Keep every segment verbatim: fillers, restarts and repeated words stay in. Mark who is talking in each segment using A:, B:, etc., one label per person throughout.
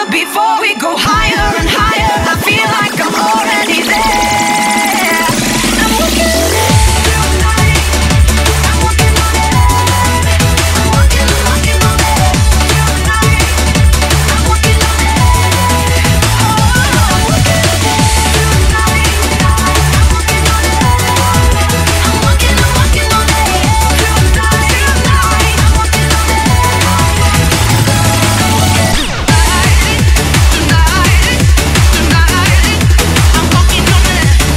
A: before we go higher and higher. I feel like I'm already there. I'm walking through the night. I'm walking on it. I'm walking, walking on it. Through the night. I'm walking on it. Oh, I'm walking through the night. I'm walking on it. I'm walking, I'm walking on it. Through the night, through the night. I'm walking on it. Tonight, tonight, tonight. I'm walking on it.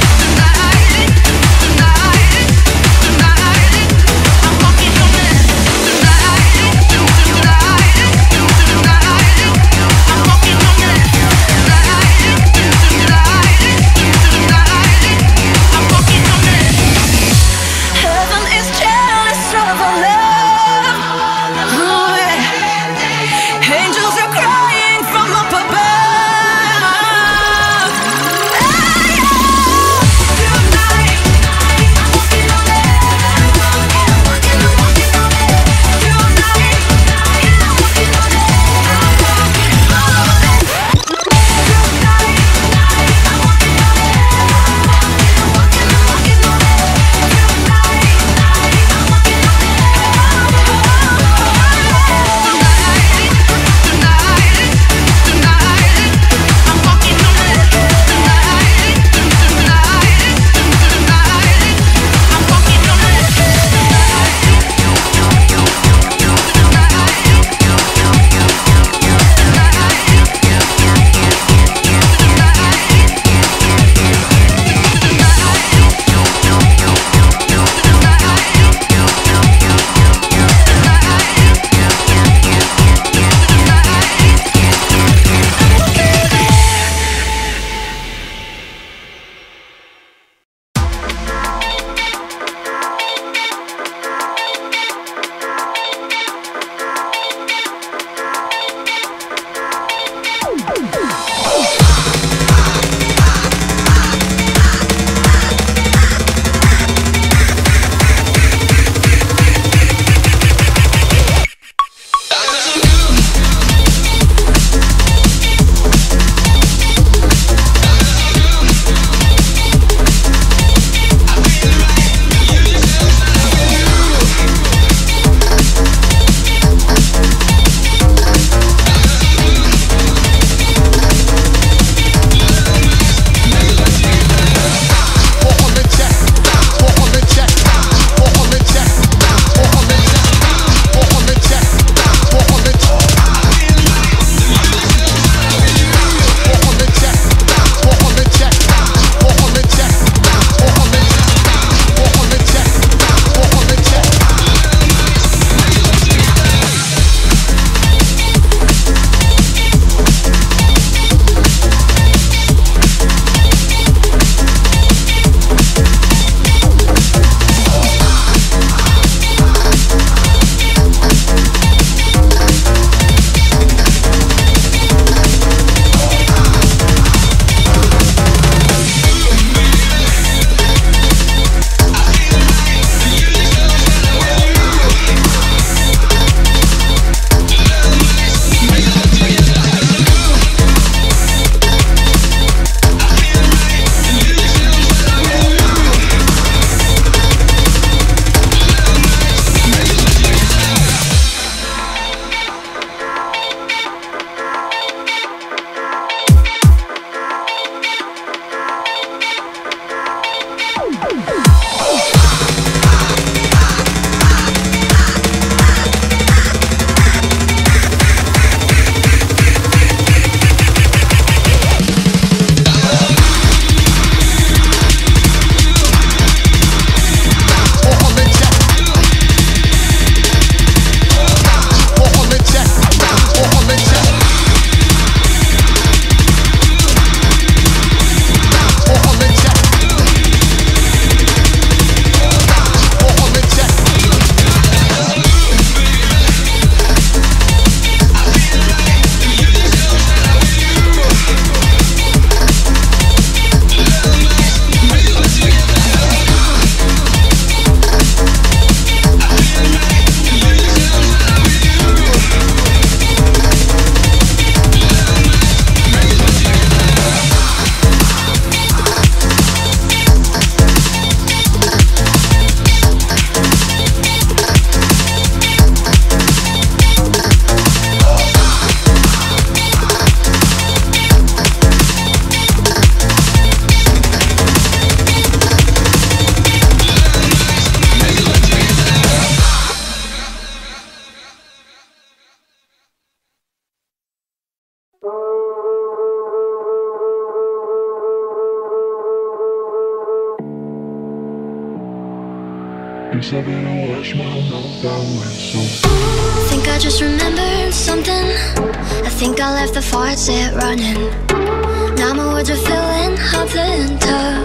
B: Guess I better wash my mouth out with soap.
A: I think I just remembered something. I think I left the faucet running. Now my words are filling up the tub.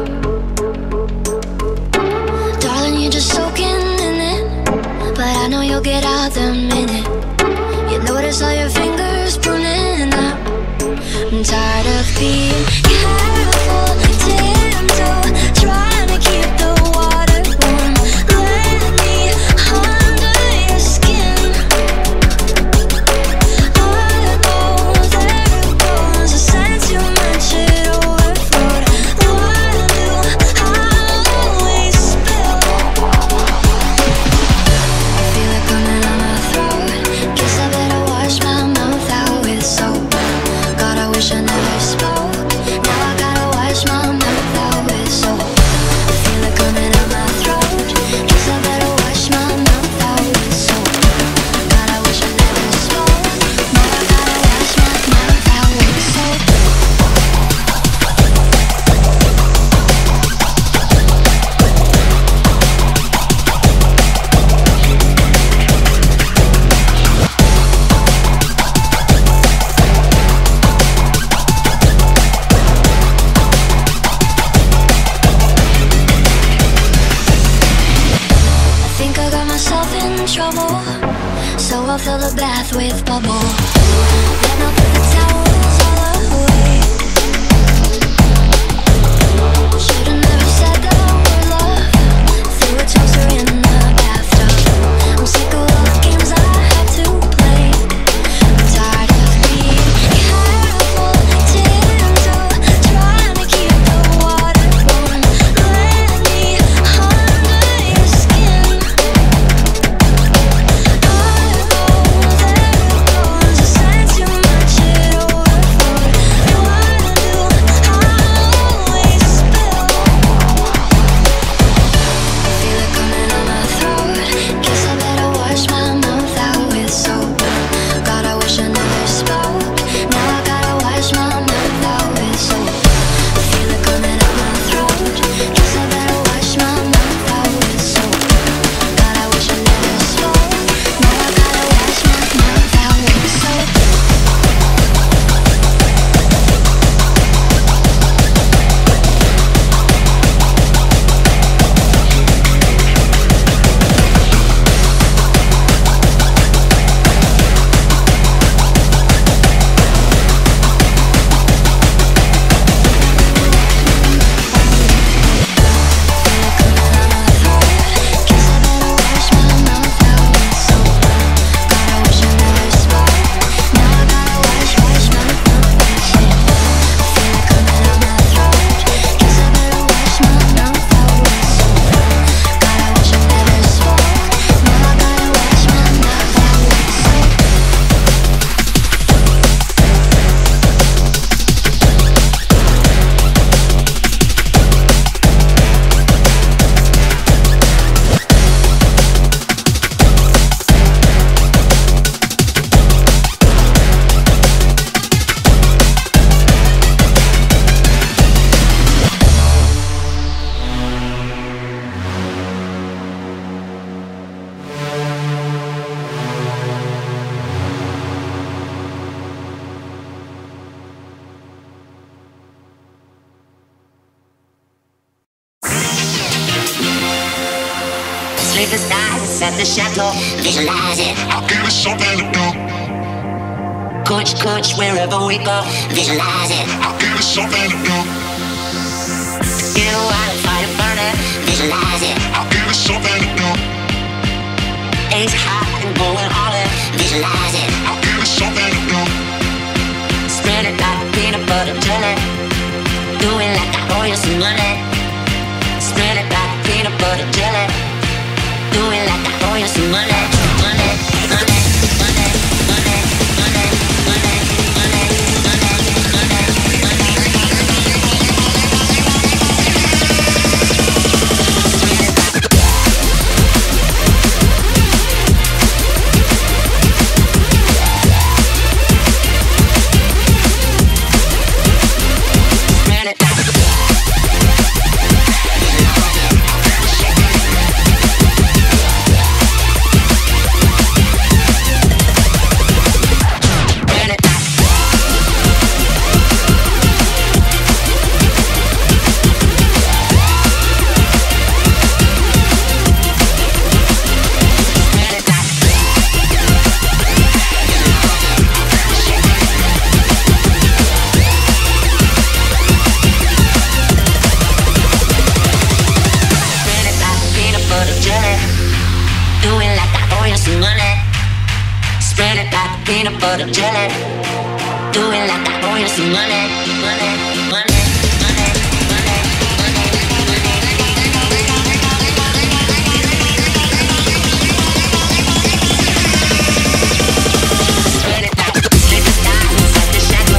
A: Darling, you're just soaking in it, but I know you'll get out the minute you notice all your fingers pruning up. I'm tired of being careful, tiptoe, trying to keep the water warm. Let me under your skin. I know there goes a sense you mentioned it overflowed. Why do I always spill? I feel it coming on my throat. Guess I better wash my mouth out with soap. God, I wish I never spoke. Now I gotta wash my mouth out with soap. I feel it coming out my throat. Guess I better wash my mouth out with soap. God, I wish I never spoke. Now I gotta wash my mouth out with soap. I think I got myself in trouble, so I'll fill the bath with bubble. Then I'll put the towels all away. Should've never said that word love. Threw a toaster in the bathtub. I'm sick of all the games I had to play. I'm tired of being careful, tiptoe, trying to keep the water warm. Let me under your skin. I know there goes a sense you mentioned it overflowed. Why do I always spill? I feel it coming on my throat. Guess I better wash my mouth out with soap. God, I wish I never spoke. Now I gotta wash my mouth out with soap. I feel it coming on my throat. Guess I better wash my mouth out with soap. God, I wish I never spoke. Now I gotta wash my mouth out with soap.
C: Sleepless nights at the chateau, visualize it.
B: I'll give it something to do.
C: Coach, coach, wherever we go, visualize it.
B: I'll give it something to do.
C: Get a wildfire burning, visualize it.
B: I'll give it something to do.
C: Ace high and going all in, visualize it.
B: I'll give it something to do.
C: Spread it like peanut butter jelly. Do it like I owe you some money. Spread it like peanut butter jelly. Do it like I owe you some money. Money, money, money, money, money, money, money, money, Spread it like peanut butter jelly. Do it like I owe you some money, money, money, money, money, money, spread it out, let it die inside the shadow.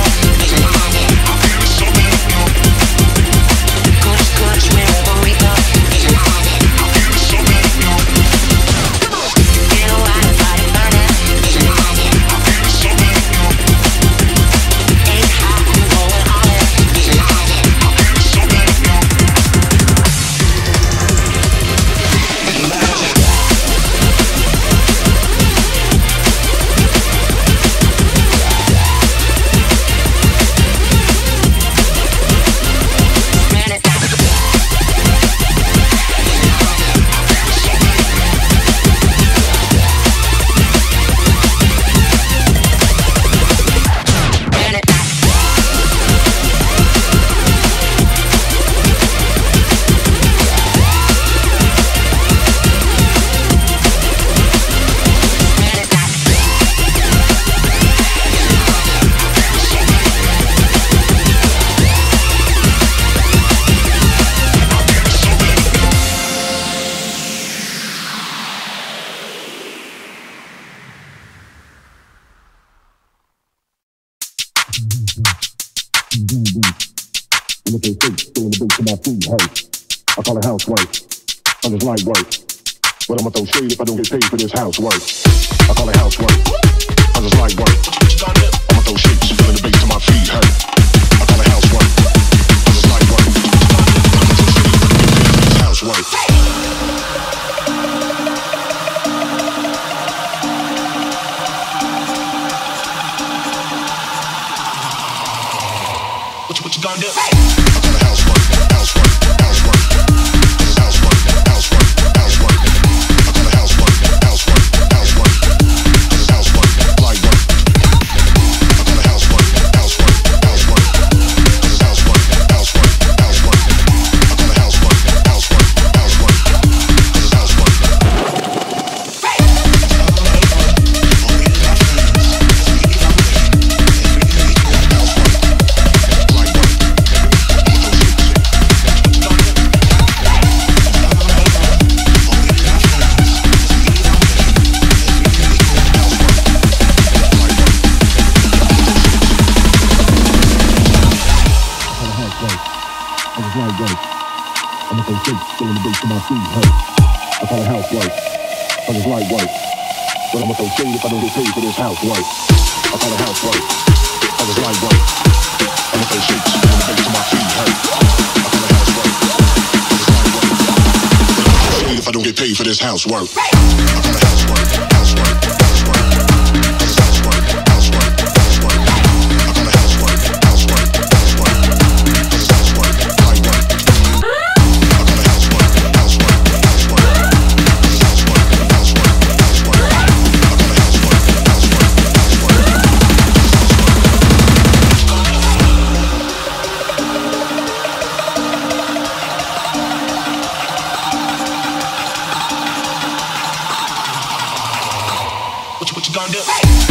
C: Kush, kush, wherever we go. Get a wild body burning. Ain't hot, I'm going all in. Spread it out. Spread it out. Spread it out.
D: Look at this, doing the boots to my feet, hey. I call it housework. I'm just light work. But I'ma throw shade if I don't get paid for this housework. I call it housework. I'm just light work. I'ma throw shade, feeling the bass to my feet, hey. I call it housework. I'm just light work. I'ma throw shade if I don't get paid for this housework. What you, what you gonna do? I call it housework, housework, housework. This is housework, housework, housework. I call it housework, housework, housework. This is housework, light work. I call it housework, housework, housework. This is housework, housework, housework. I call it housework, housework, housework. This is housework. I'ma throw shit, feeling the bass to my feet, hey. I call it housework. I'm just light work. But I'ma throw shade if I don't get paid for this housework. I call it housework. I'm just light work. I'ma throw shit, feeling the bass to my feet, hey. I call it housework. I'm just light work. But I'ma throw shade if I don't get paid for this housework. I call it housework. Housework. Housework. This is housework. Housework. Housework. I call it housework. Housework. Housework. This is housework. Light work. What you, what you gonna do?